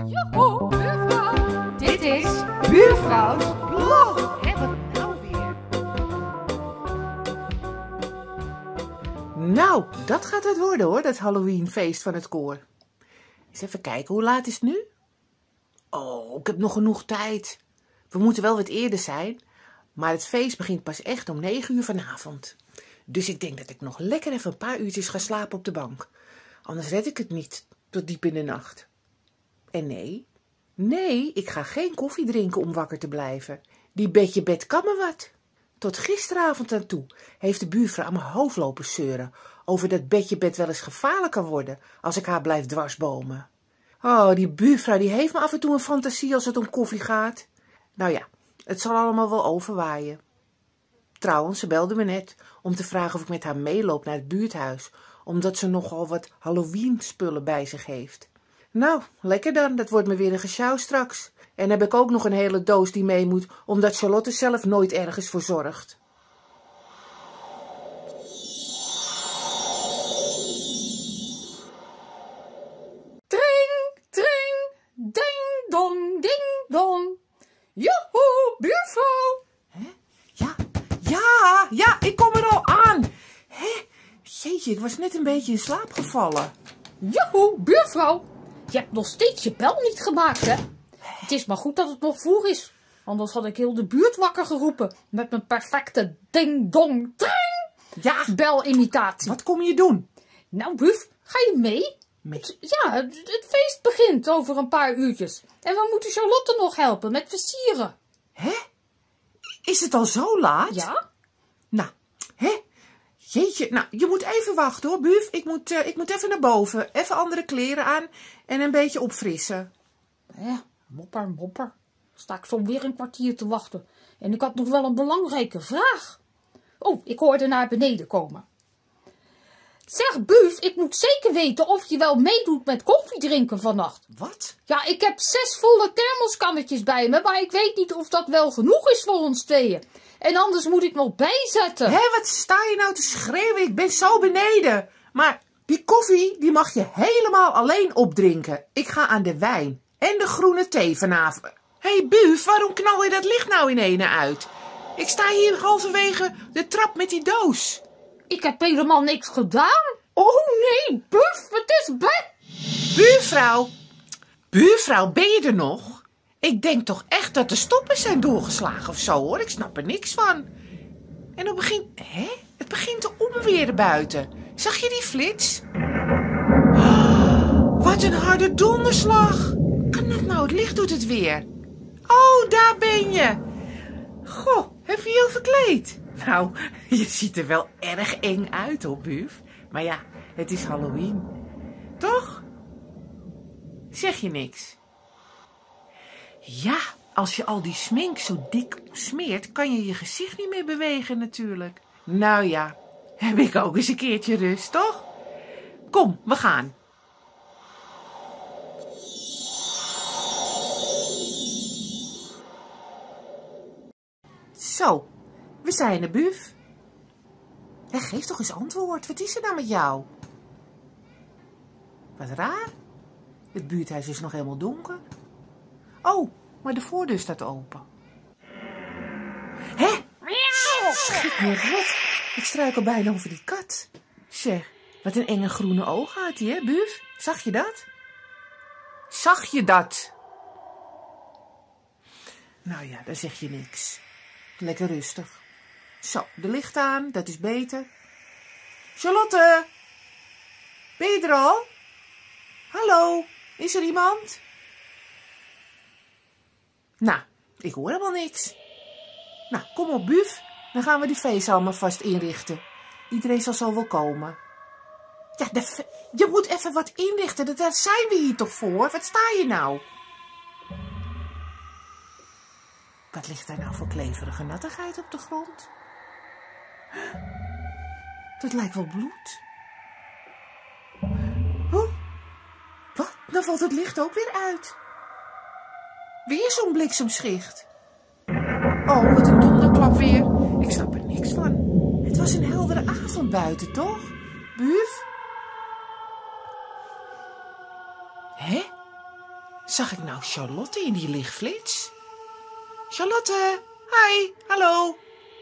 Joehoe, buurvrouw. Dit is Buurvrouws Blog. Hé, wat nou weer? Nou, dat gaat het worden hoor, dat Halloweenfeest van het koor. Eens even kijken, hoe laat is het nu? Oh, ik heb nog genoeg tijd. We moeten wel wat eerder zijn, maar het feest begint pas echt om 9 uur vanavond. Dus ik denk dat ik nog lekker even een paar uurtjes ga slapen op de bank. Anders red ik het niet tot diep in de nacht. En nee, ik ga geen koffie drinken om wakker te blijven. Die bedje kan me wat. Tot gisteravond aan toe heeft de buurvrouw aan mijn hoofd lopen zeuren over dat bedje wel eens gevaarlijk kan worden als ik haar blijf dwarsbomen. Oh, die buurvrouw die heeft me af en toe een fantasie als het om koffie gaat. Nou ja, het zal allemaal wel overwaaien. Trouwens, ze belde me net om te vragen of ik met haar meeloop naar het buurthuis, omdat ze nogal wat Halloween-spullen bij zich heeft. Nou, lekker dan, dat wordt me weer een gesjouw straks. En heb ik ook nog een hele doos die mee moet, omdat Charlotte zelf nooit ergens voor zorgt. Tring, tring, ding dong, ding dong. Joehoe, buurvrouw. Hè? Ja, ik kom er al aan. Hè? Jeetje, ik was net een beetje in slaap gevallen. Joehoe, buurvrouw. Je hebt nog steeds je bel niet gemaakt, hè? Het is maar goed dat het nog vroeg is. Anders had ik heel de buurt wakker geroepen. Met mijn perfecte ding-dong tring Ja, belimitatie. wat kom je doen? Nou, buf, ga je mee? Ja, het feest begint over een paar uurtjes. En we moeten Charlotte nog helpen met versieren. Hè? Is het al zo laat? Ja? Nou, hè? Jeetje, nou, je moet even wachten hoor, buf. Ik moet even naar boven. Even andere kleren aan en een beetje opfrissen. Mopper. Sta ik zo weer een kwartier te wachten. En ik had nog wel een belangrijke vraag. Oh, ik hoorde naar beneden komen. Zeg, buf, ik moet zeker weten of je wel meedoet met koffiedrinken vannacht. Wat? Ja, ik heb 6 volle thermoskannetjes bij me, maar ik weet niet of dat wel genoeg is voor ons tweeën. En anders moet ik nog bijzetten. Hé, wat sta je nou te schreeuwen? Ik ben zo beneden. Maar die koffie, die mag je helemaal alleen opdrinken. Ik ga aan de wijn en de groene thee vanavond. Hé, buf, waarom knal je dat licht nou in ene uit? Ik sta hier halverwege de trap met die doos. Ik heb helemaal niks gedaan. Oh nee, buf, het is Buurvrouw, ben je er nog? Ik denk toch echt dat de stoppen zijn doorgeslagen of zo hoor. Ik snap er niks van. En het begint te onweren buiten. Zag je die flits? Oh, wat een harde donderslag. Kan dat nou? Het licht doet het weer. Oh, daar ben je. Goh, heb je je al verkleed? Nou, je ziet er wel erg eng uit hoor, buf. Maar ja, het is Halloween. Toch? Zeg je niks? Ja, als je al die smink zo dik smeert, kan je je gezicht niet meer bewegen natuurlijk. Nou ja, heb ik ook eens een keertje rust, toch? Kom, we gaan. Zo, we zijn er, buf. Geef toch eens antwoord. Wat is er nou met jou? Wat raar. Het buurthuis is nog helemaal donker. Oh, maar de voordeur staat open. Hè? Schiet me rot. Ik struikel bijna over die kat. Zeg, wat een enge groene ogen had hij, hè, buf? Zag je dat? Zag je dat? Nou ja, daar zeg je niks. Lekker rustig. Zo, de licht aan, dat is beter. Charlotte, ben je er al? Hallo, is er iemand? Nou, ik hoor helemaal niks. Nou, kom op, buf. Dan gaan we die feestzaal maar vast inrichten. Iedereen zal zo wel komen. Ja, je moet even wat inrichten. Daar zijn we hier toch voor? Wat sta je nou? Wat ligt daar nou voor kleverige nattigheid op de grond? Dat lijkt wel bloed. Oh, wat? Dan valt het licht ook weer uit. Weer zo'n bliksemschicht. Oh, wat een donderklap weer. Ik snap er niks van. Het was een heldere avond buiten, toch? Buf? Hè? Zag ik nou Charlotte in die lichtflits? Charlotte, hi, hallo.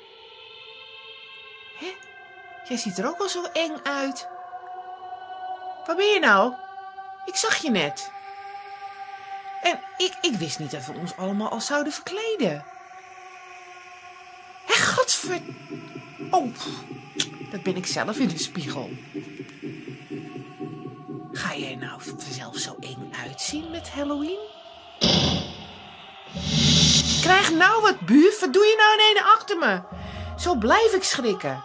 Hè? Jij ziet er ook al zo eng uit. Waar ben je nou? Ik zag je net. En ik wist niet dat we ons allemaal al zouden verkleden. Hé, godver... Oh, dat ben ik zelf in de spiegel. Ga jij nou zelf zo eng uitzien met Halloween? Krijg nou wat, Buf. Wat doe je nou ineens achter me? Zo blijf ik schrikken.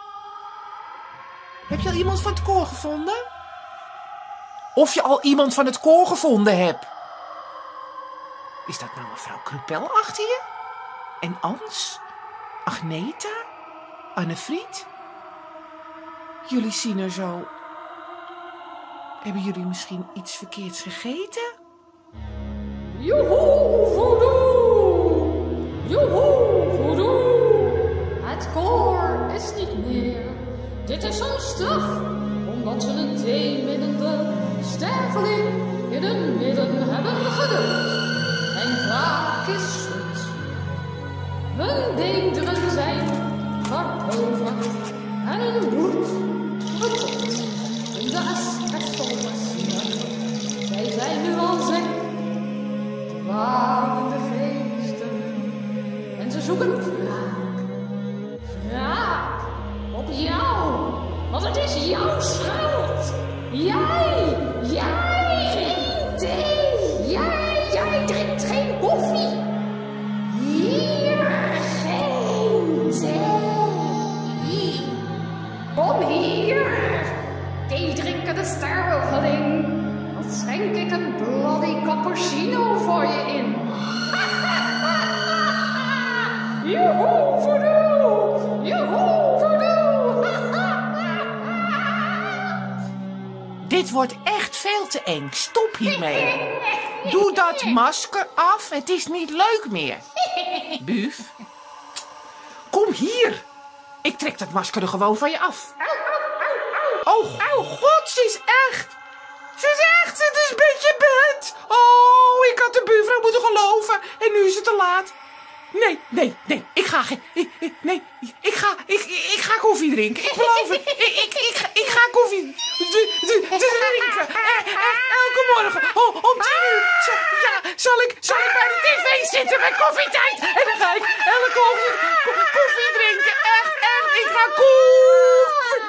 Heb je al iemand van het koor gevonden? Of je al iemand van het koor gevonden hebt? Is dat nou mevrouw Krupel achter je? En Ans? Agneta? Annefried? Jullie zien er zo... Hebben jullie misschien iets verkeerds gegeten? Joehoe, voodoo! Joehoe, voodoo! Het koor is niet meer. Dit is een straf, omdat ze een tweemiddende sterveling in het midden hebben geduld. Mijn wraak is zoet. Hun beenderen zijn verpulverd en hun bloed vertoond in de espresso-machine. Zij zijn nu al ziek, dwalende geesten, en ze zoeken wraak. Wraak op jou, want het is jouw schuld. Jij drinkt thee. Jij drinkt geen koffie. Hier geen thee. Kom hier, thee drinkende sterveling. Dan schenk ik een bloody cappuccino voor je in. Joehoe, voodoo! Joehoe, voodoo! Dit wordt echt veel te eng. Stop hiermee. Doe dat masker af. Het is niet leuk meer. Buf. Kom hier. Ik trek dat masker er gewoon van je af. Oh god, ze is echt. Ze is echt. Het is een beetje bed. Oh, ik had de buurvrouw moeten geloven. En nu is het te laat. Nee. Ik ga geen... Ik ga koffie drinken. Ik beloof het. Ik ga koffie drinken. Elke morgen. Om 10:00. Zal ik bij de tv zitten met koffietijd. En dan ga ik elke ochtend koffie drinken. Echt. Ik ga koffie.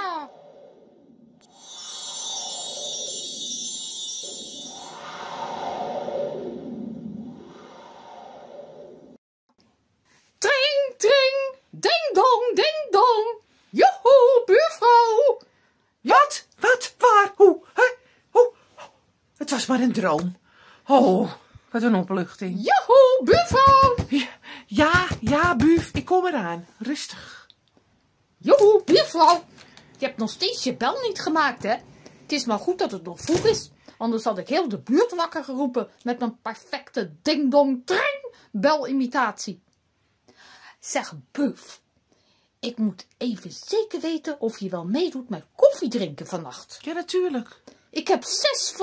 Tring, tring, ding dong, ding dong. Joehoe, buurvrouw. Wat? Waar? Hoe? Hè? Hoe? Het was maar een droom. Oh, wat een opluchting. Joehoe, buurvrouw. Ja, Buf, ik kom eraan. Rustig. Joehoe, buurvrouw. Je hebt nog steeds je bel niet gemaakt, hè? Het is maar goed dat het nog vroeg is. Anders had ik heel de buurt wakker geroepen met mijn perfecte ding-dong-tring belimitatie. Zeg, Buf, ik moet even zeker weten of je wel meedoet met koffiedrinken vannacht. Ja, natuurlijk. Ik heb 6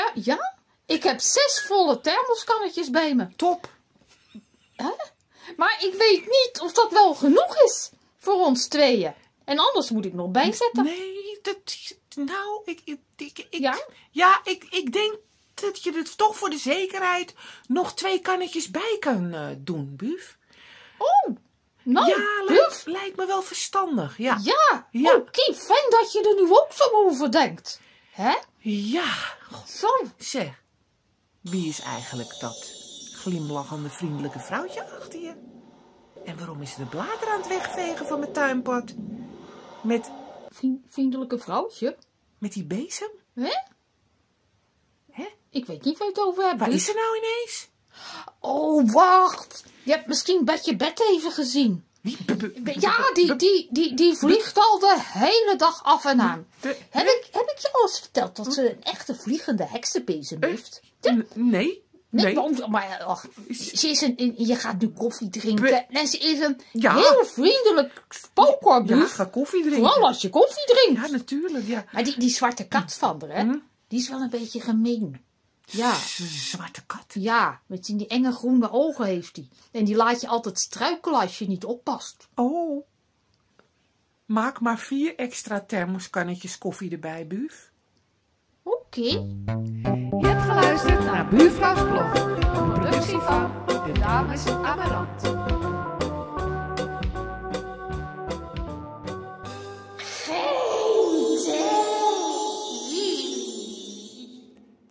volle thermoskannetjes bij me. Top. Hè? Maar ik weet niet of dat wel genoeg is voor ons tweeën. En anders moet ik nog bijzetten. Nee, nou, Ja? Ja, ik denk dat je er toch voor de zekerheid nog 2 kannetjes bij kan doen, Buf. Oh, nou, Ja, Buf. lijkt me wel verstandig, ja. Ja. Oké, fijn dat je er nu ook zo over denkt. Hè? Ja, Zo. zeg, wie is eigenlijk dat glimlachende vriendelijke vrouwtje achter je? En waarom is ze de bladeren aan het wegvegen van mijn tuinpad? Met Vriendelijke vrouwtje? Met die bezem? Hè? Hè? Ik weet niet waar je het over hebt. Waar Buf. is ze nou ineens? Oh, wacht. Je hebt misschien je bed even gezien. Ja, die vliegt al de hele dag af en aan. Heb ik je al eens verteld dat ze een echte vliegende heksenbezem heeft? Nee. Maar ach, je gaat nu koffie drinken. En ze is een heel vriendelijk spookhoor. Ja, ga koffie drinken. Vooral als je koffie drinkt. Ja, natuurlijk, ja. Maar die zwarte kat van haar, hè? Die is wel een beetje gemeen. Ja. Zwarte kat? Ja, met die enge groene ogen heeft hij. En die laat je altijd struikelen als je niet oppast. Oh. Maak maar 4 extra thermoskannetjes koffie erbij, Buf. Oké. Je hebt geluisterd naar Buurvrouwsblog, een productie van de Dames Amarant.